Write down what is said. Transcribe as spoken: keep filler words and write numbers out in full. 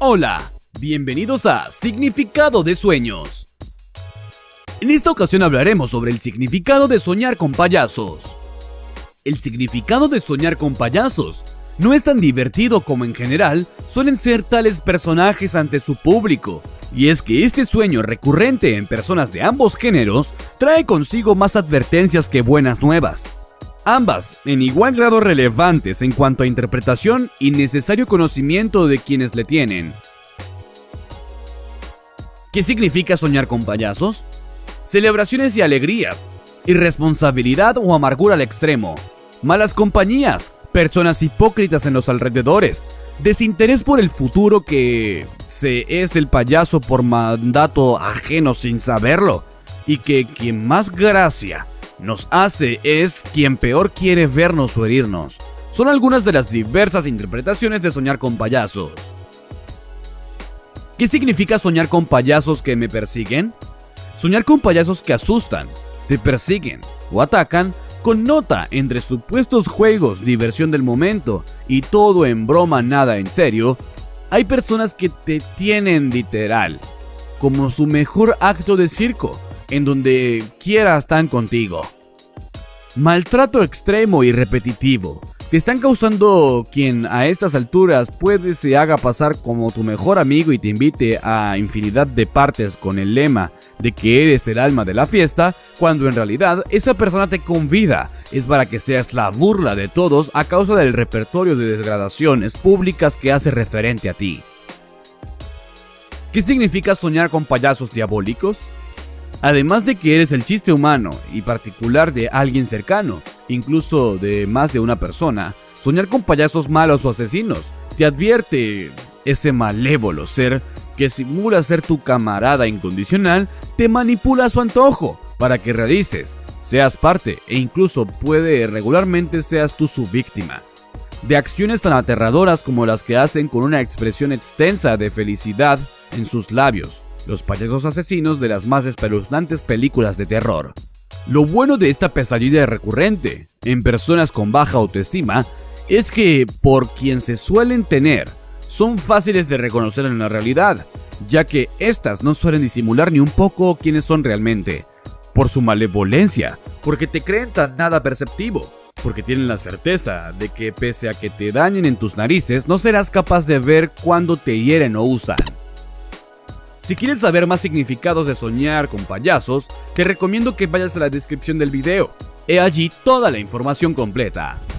Hola, bienvenidos a Significado de Sueños. En esta ocasión hablaremos sobre el significado de soñar con payasos. El significado de soñar con payasos no es tan divertido como en general suelen ser tales personajes ante su público, y es que este sueño recurrente en personas de ambos géneros trae consigo más advertencias que buenas nuevas. Ambas en igual grado relevantes en cuanto a interpretación y necesario conocimiento de quienes le tienen. ¿Qué significa soñar con payasos? Celebraciones y alegrías, irresponsabilidad o amargura al extremo, malas compañías, personas hipócritas en los alrededores, desinterés por el futuro que se es el payaso por mandato ajeno sin saberlo, y que quien más gracia nos hace es quien peor quiere vernos o herirnos. Son algunas de las diversas interpretaciones de soñar con payasos. ¿Qué significa soñar con payasos que me persiguen? Soñar con payasos que asustan, te persiguen o atacan connota entre supuestos juegos, diversión del momento y todo en broma, nada en serio. Hay personas que te tienen literal, como su mejor acto de circo, en donde quiera están contigo. Maltrato extremo y repetitivo. Te están causando quien a estas alturas puede se haga pasar como tu mejor amigo y te invite a infinidad de partes con el lema de que eres el alma de la fiesta, cuando en realidad esa persona te convida es para que seas la burla de todos a causa del repertorio de degradaciones públicas que hace referente a ti. ¿Qué significa soñar con payasos diabólicos? Además de que eres el chiste humano y particular de alguien cercano, incluso de más de una persona, soñar con payasos malos o asesinos te advierte ese malévolo ser que simula ser tu camarada incondicional, te manipula a su antojo para que realices, seas parte e incluso puede regularmente seas tú su víctima. De acciones tan aterradoras como las que hacen con una expresión extensa de felicidad en sus labios, los payasos asesinos de las más espeluznantes películas de terror. Lo bueno de esta pesadilla recurrente en personas con baja autoestima es que, por quien se suelen tener, son fáciles de reconocer en la realidad, ya que estas no suelen disimular ni un poco quiénes son realmente, por su malevolencia, porque te creen tan nada perceptivo, porque tienen la certeza de que pese a que te dañen en tus narices, no serás capaz de ver cuando te hieren o usan. Si quieres saber más significados de soñar con payasos, te recomiendo que vayas a la descripción del video. He allí toda la información completa.